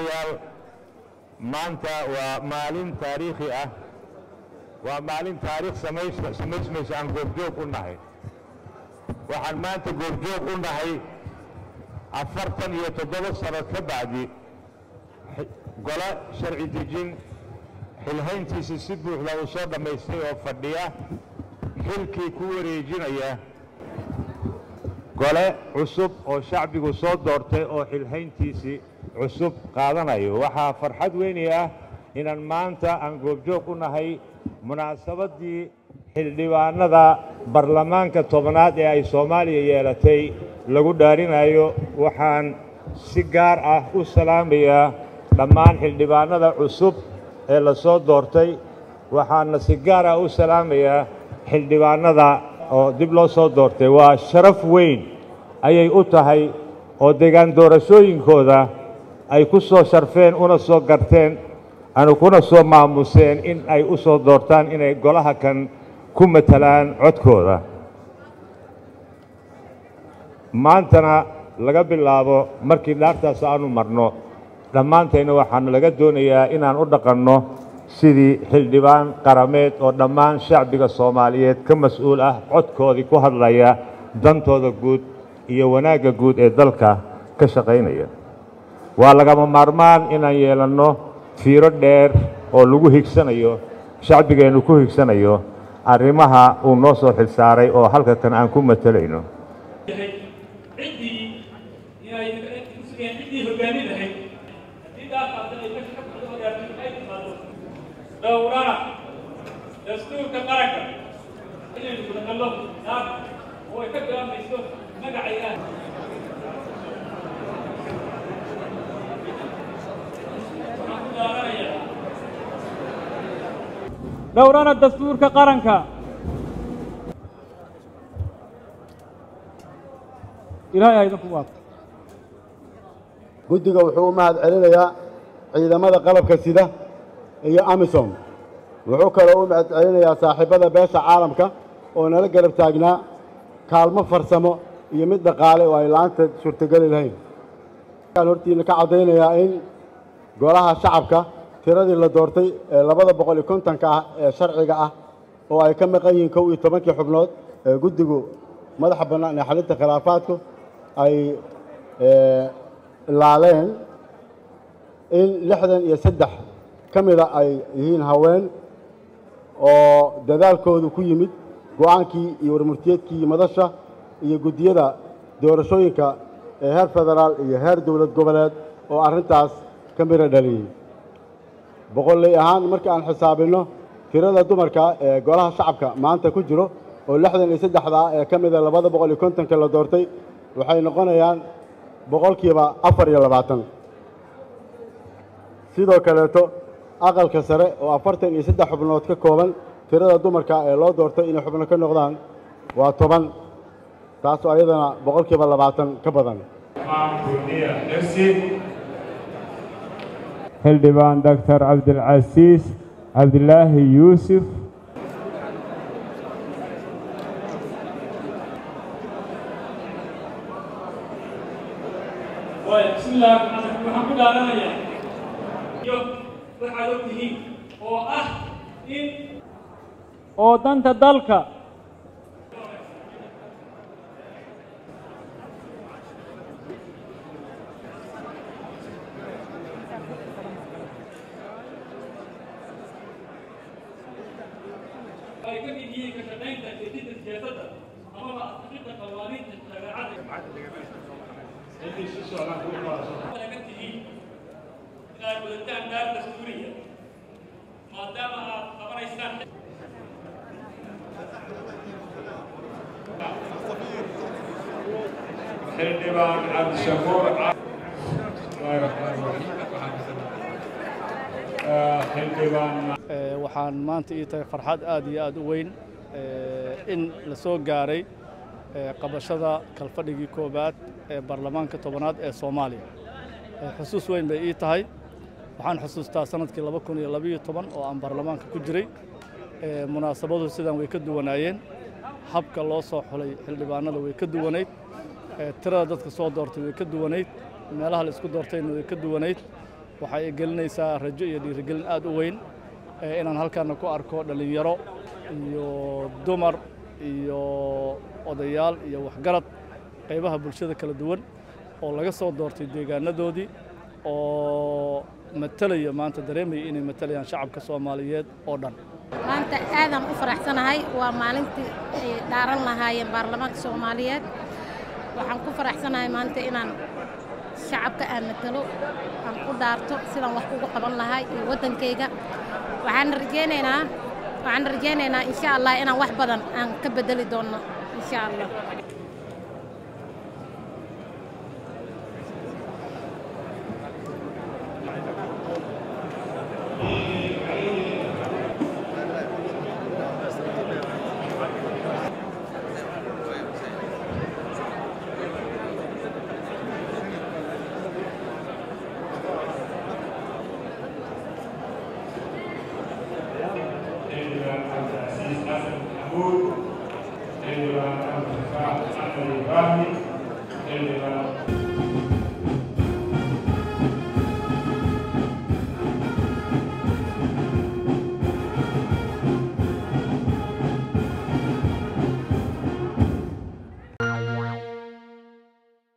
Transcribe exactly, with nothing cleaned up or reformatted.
mudanayaal maanta waa maalin taariikhi ah waa maalin taariikh samaysmaysa aan goobjoog u nahay waxaan maanta goobjoog u nahay afartan iyo toddoba sano ka bacdi gole sharci dejin xilhayntiisa si buuxda u soo dhamaystay oo fadhiya xilkii ku wareejinaya gole cusub oo shacbigu soo doortay oo xilhayntiisii cusub qaadanayo waxaa farxad weyn ah inaan maanta aan goobjoog u nahay munaasabadii xildhibaanada baarlamaanka tobnaad ee ay Soomaaliya yeelatay lagu dhaarinayo waxaan si gaar ah u salaamayaa dhammaan xildhibaanada cusub ee la soo doortay waxaan si gaar ah u salaamayaa xildhibaanada oo dib loo soo doortay waa sharaf weyn ayay u tahay oo deegaan doorashooyinkooda ay ku soo sharfeen una soo garteen anu kuna soo maamuseen in ay u soo doortaan inay golaha kan ku matalaan codkooda maantana laga bilaabo markii dhaartaas aanu marno dhammaanteena waxaan laga doonayaa inaan u dhaqanno sidii xildhibaan qarameed oo dhammaan shacbiga Soomaaliyeed ka mas'uul ah codkoodii ku hadlaya dantooda guud iyo wanaagga guud ee dalka ka shaqeynaya waa lagama maarmaan inaan yeelanno fiiro dheer oo lagu higsanayo shacbigeenu ku higsanayo arrimaha uu noo soo xilsaaray oo halka kan aan ku matalayno دورنا دستور كقرقة اللي يقول الله نعم هو يكبر ما يسوي ما قاعد دورنا الدستور كقرنكا إلهي أيضا قوات guddiga wuxuu mahad celinayaa ciidamada qalabka sida iyo Amisom wuxuu kale u mahad celinayaa saaxiibada beesha caalamka oo nala garab taagnaa kaalmo farsamo iyo mid dhaqaale oo ay laanta suurtagal lahayn kan hortiina ka cadeynayaa in golaha shacabka tiradii la doortay ee laba boqol iyo konton ka ah ee sharciga ah oo ay ka maqan yihiin kow iyo toban xubnood ee guddigu madaxa bannaan ee xalinta khilaafaadku ay ilaaleen in lixdan iyo saddex kamida ay yihiin haween oo dadaalkoodu ku yimid go'aankii iyo warmurtiyeedkii madasha iyo guddiyada doorashooyinka ee heer federaal iyo heer dowlad goboleed oo arrintaas ka miro dhaliyey boqolley ahaan markii aan xisaabinno tirada dumarka ee golaha shacabka maanta ku jiro oo lixdan iyo saddexda ee ka mida labada boqol iyo kontonka la doortay waxay noqonayaan boqolkiiba afar iyo labaatan sidoo kaleeto aqalka sare oo afartan iyo saddex xubnood ka kooban tirada dumarka ee loo doortay inay xubno ka noqdaan waa toban taasoo ayadana boqolkiiba labaatan ka badan xildhibaan doctor cabdilcasiis cabdilaahi yuusuf بسم الله الرحمن الرحيم waxaad ogtihiin oo ah in oo danta dalka ay ka yihiin ka shaqeynta jidida siyaasadda ama asxaabta qawaaniinta shariicada اللي شو سؤال أنا أقول خلاص. أنا قلت إيه؟ إذا قلت أن دار دستورية ما دام خبر إسلام. xildhibaan cabdishakuur xildhibaan waxaan maanta ii tahay farxad aad iyo aad u weyn in la soo gaaray qabashada kalfadhigii koobaad ee baarlamaanka tobanaad ee Soomaaliya xusuus weyn bay ii tahay waxaan xusuustaa sanadkii laba kun iyo laba iyo toban oo aan baarlamaanka ku jiray munaasabadu sidan way ka duwanaayeen habka loo soo xulay xildhibaanada way ka duwanayd tirada dadka soo doortay way ka duwanayd meelaha la isku doortayna way ka duwanayd waxay gelinaysaa rajo iyo dhiirigelin aad u weyn inaan halkaana ku arko dhalinyaro iyo dumar iyo odayaal iyo waxgarad qaybaha bulshada kala duwan oo laga soo doortay deegaanadoodii oo matalaya maanta dareemaya inay matalayaan shacabka Soomaaliyeed oo dhan. maanta aadan u faraxsanahay waa maalintii ay dhaaran lahaayeen baarlamaanka Soomaaliyeed. waxaan ku faraxsanahay maanta inaan shacabka aan matalo aan ku dhaarto sidaan wax ugu qaban lahay iyo wadankayga. waxaan rajaynaynaa waxaan rajaynaynaa insha Allah inaan wax badan aan ka bedeli doono insha Allah.